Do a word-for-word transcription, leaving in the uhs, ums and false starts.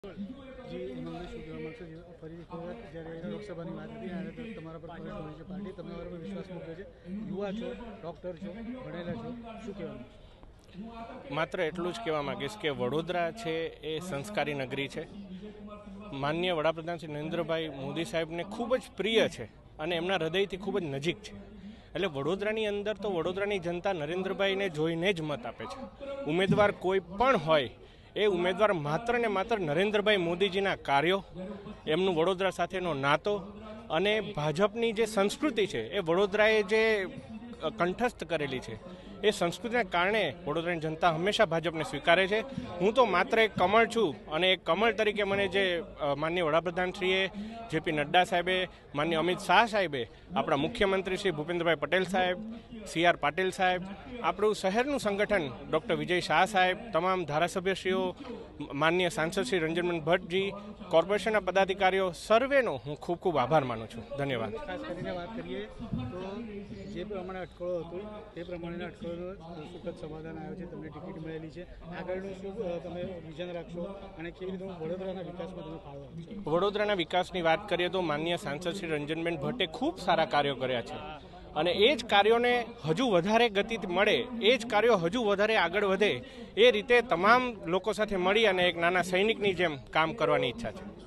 જી એમાં શું કહેવા માગશો? ફરી એક વખત જ્યારે લોકસભાની વાત હતી ત્યારે તો તમારા પર કોંગ્રેસ કોંગ્રેસ પાર્ટી તમારા પર વિશ્વાસ મૂક્યો છે, યુવા છો, ડૉક્ટર છો, ભણેલા છો, શું કહેવાનું? માત્ર એટલું જ કહેવા માગીશ કે વડોદરા છે એ સંસ્કારી નગરી છે. માનનીય વડાપ્રધાન શ્રી નરેન્દ્રભાઈ મોદી સાહેબને ખૂબ જ પ્રિય છે અને એમના હૃદયથી ખૂબ જ નજીક છે. એટલે વડોદરાની અંદર તો વડોદરાની જનતા નરેન્દ્રભાઈને જોઈને જ મત આપે છે. ઉમેદવાર કોઈ પણ હોય એ ઉમેદવાર માત્ર ને માત્ર નરેન્દ્રભાઈ મોદીજીના કાર્યો, એમનું વડોદરા સાથેનો નાતો અને ભાજપની જે સંસ્કૃતિ છે એ વડોદરાએ જે કંઠસ્થ કરેલી છે એ સંસ્કૃતિના કારણે વડોદરાની જનતા હંમેશા ભાજપને સ્વીકારે છે. હું તો માત્ર એક કમળ છું અને એક કમળ તરીકે મને જે માનનીય વડાપ્રધાનશ્રીએ, જેપી નડ્ડા સાહેબે, માનનીય અમિત શાહ સાહેબે, આપણા મુખ્યમંત્રી શ્રી ભૂપેન્દ્રભાઈ પટેલ સાહેબ, સી આર પાટીલ સાહેબ, આપણું શહેરનું સંગઠન ડૉક્ટર વિજય શાહ સાહેબ, તમામ ધારાસભ્યશ્રીઓ, માનનીય સાંસદ શ્રી રંજનબેન ભટ્ટજી, કોર્પોરેશનના પદાધિકારીઓ, સર્વેનો હું ખૂબ ખૂબ આભાર માનું છું. ધન્યવાદ. ખાસ કરીને વાત કરીએ તો જે પ્રમાણે અટકળો હતો તે પ્રમાણેના અટકળોનો સુખદ સમાધાન આવ્યો છે, તમને ટિકિટ મળેલી છે. આગળનું શું તમે વિઝન રાખશો અને કેવી રીતે વડોદરાના વિકાસમાં તમે ફાળો આપશો? વડોદરાના વિકાસની વાત કરીએ તો માનનીય સાંસદ શ્રી રંજનબેન ભટ્ટે ખૂબ સારા કાર્યો કર્યા છે અને એ જ કાર્યોને હજુ વધારે ગતિ મળે, એ જ કાર્યો હજુ વધારે આગળ વધે એ રીતે તમામ લોકો સાથે મળી અને એક નાના સૈનિકની જેમ કામ કરવાની ઈચ્છા છે.